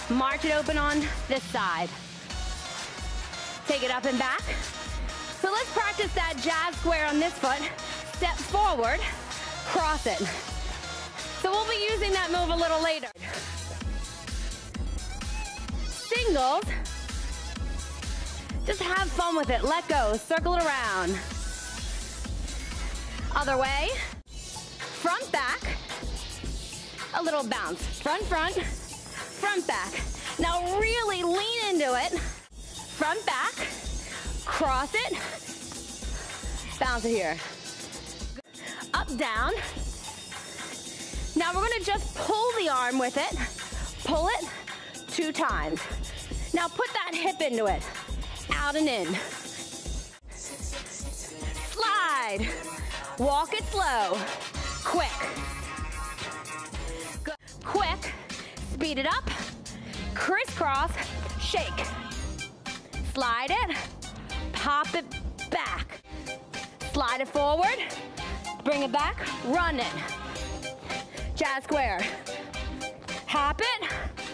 March it open on this side. Take it up and back. So let's practice that jazz square on this foot. Step forward, cross it. So we'll be using that move a little later. Singles. Just have fun with it. Let go. Circle it around. Other way. Front, back. A little bounce. Front, front. Front, back. Now really lean into it. Front, back. Cross it. Bounce it here. Up, down. Now we're gonna just pull the arm with it. Pull it 2 times. Now put that hip into it. Out and in. Slide. Walk it slow. Quick. Good. Quick. Speed it up. Crisscross. Shake. Slide it. Pop it back. Slide it forward. Bring it back. Run it. Jazz square. Hop it.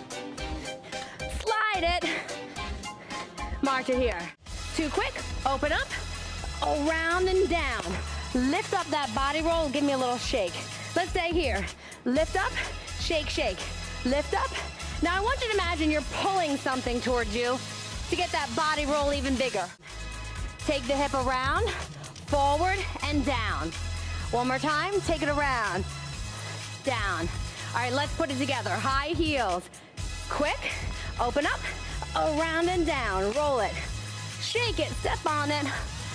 Slide it. March it here. 2 quick. Open up. Around and down. Lift up that body roll. Give me a little shake. Let's stay here. Lift up. Shake, shake. Lift up. Now I want you to imagine you're pulling something towards you to get that body roll even bigger. Take the hip around, forward and down. One more time. Take it around. Down. All right, let's put it together. High heels. Quick. Open up. Around and down. Roll it. Shake it. Step on it.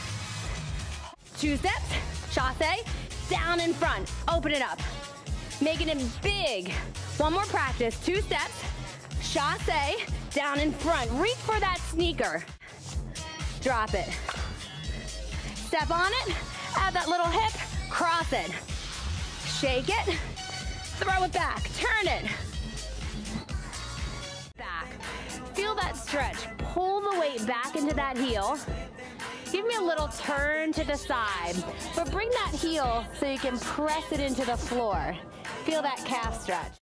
2 steps. Chassé. Down in front. Open it up. Making it big. One more practice. 2 steps. Chassé. Down in front. Reach for that sneaker. Drop it. Step on it. Add that little hip. Cross it. Shake it. Throw it back. Turn it. Back. Feel that stretch. Pull the weight back into that heel. Give me a little turn to the side. But bring that heel so you can press it into the floor. Feel that calf stretch.